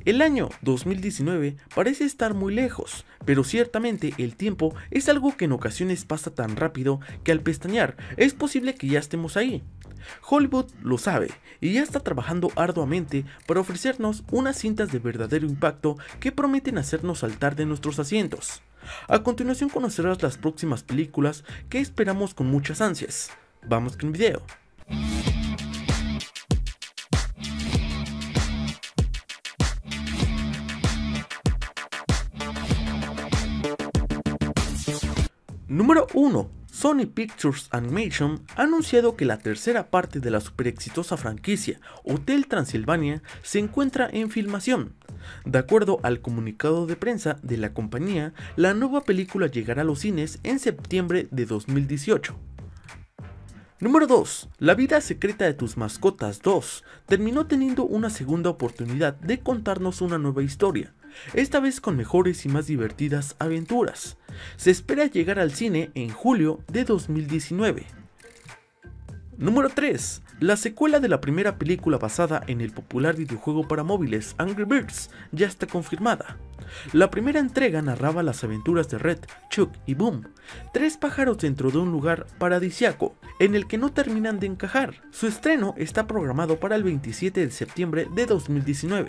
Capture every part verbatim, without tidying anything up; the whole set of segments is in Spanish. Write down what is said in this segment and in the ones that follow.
El año dos mil diecinueve parece estar muy lejos, pero ciertamente el tiempo es algo que en ocasiones pasa tan rápido que al pestañear es posible que ya estemos ahí. Hollywood lo sabe y ya está trabajando arduamente para ofrecernos unas cintas de verdadero impacto que prometen hacernos saltar de nuestros asientos. A continuación conocerás las próximas películas que esperamos con muchas ansias. Vamos con el video. Número uno. Sony Pictures Animation ha anunciado que la tercera parte de la super exitosa franquicia Hotel Transilvania se encuentra en filmación. De acuerdo al comunicado de prensa de la compañía, la nueva película llegará a los cines en septiembre de dos mil dieciocho. Número dos. La vida secreta de tus mascotas dos terminó teniendo una segunda oportunidad de contarnos una nueva historia, esta vez con mejores y más divertidas aventuras. Se espera llegar al cine en julio de dos mil diecinueve. Número tres. La secuela de la primera película basada en el popular videojuego para móviles Angry Birds ya está confirmada. La primera entrega narraba las aventuras de Red, Chuck y Boom, tres pájaros dentro de un lugar paradisiaco, en el que no terminan de encajar. Su estreno está programado para el veintisiete de septiembre de dos mil diecinueve.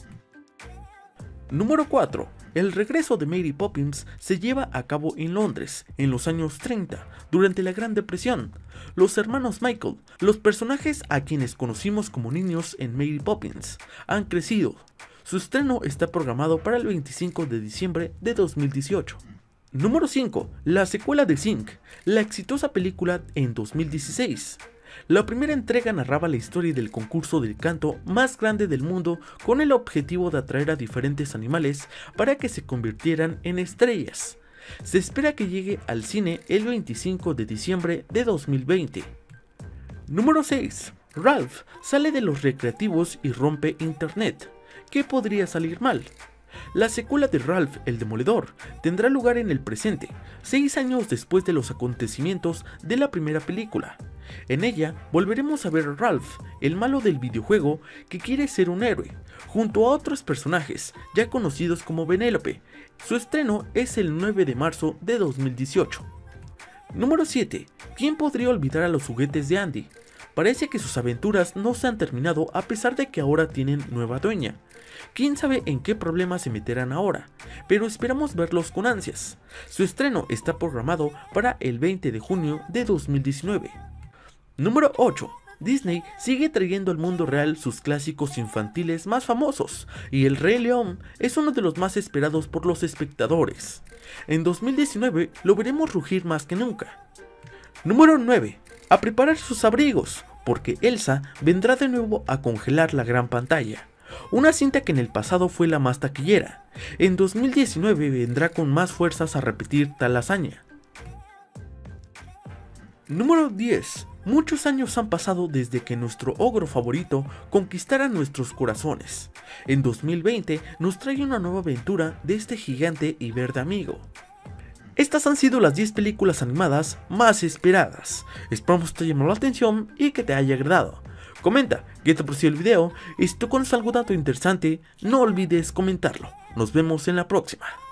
Número cuatro. El regreso de Mary Poppins se lleva a cabo en Londres, en los años treinta, durante la Gran Depresión. Los hermanos Michael, los personajes a quienes conocimos como niños en Mary Poppins, han crecido. Su estreno está programado para el veinticinco de diciembre de dos mil dieciocho. Número cinco. La secuela de Zinc, la exitosa película en dos mil dieciséis. La primera entrega narraba la historia del concurso del canto más grande del mundo con el objetivo de atraer a diferentes animales para que se convirtieran en estrellas. Se espera que llegue al cine el veinticinco de diciembre de dos mil veinte. Número seis. Ralph sale de los recreativos y rompe internet. ¿Qué podría salir mal? La secuela de Ralph el Demoledor tendrá lugar en el presente, seis años después de los acontecimientos de la primera película. En ella volveremos a ver a Ralph, el malo del videojuego que quiere ser un héroe, junto a otros personajes ya conocidos como Vanellope. Su estreno es el nueve de marzo de dos mil dieciocho. Número siete. ¿Quién podría olvidar a los juguetes de Andy? Parece que sus aventuras no se han terminado a pesar de que ahora tienen nueva dueña. Quién sabe en qué problemas se meterán ahora, pero esperamos verlos con ansias. Su estreno está programado para el veinte de junio de dos mil diecinueve. Número ocho. Disney sigue trayendo al mundo real sus clásicos infantiles más famosos, y El Rey León es uno de los más esperados por los espectadores. En dos mil diecinueve lo veremos rugir más que nunca. Número nueve. A preparar sus abrigos, porque Elsa vendrá de nuevo a congelar la gran pantalla. Una cinta que en el pasado fue la más taquillera. En dos mil diecinueve vendrá con más fuerzas a repetir tal hazaña. Número diez. Muchos años han pasado desde que nuestro ogro favorito conquistara nuestros corazones. En dos mil veinte nos trae una nueva aventura de este gigante y verde amigo. Estas han sido las diez películas animadas más esperadas. Esperamos que te haya llamado la atención y que te haya agradado. Comenta qué te pareció el video y si tú conoces algún dato interesante, no olvides comentarlo. Nos vemos en la próxima.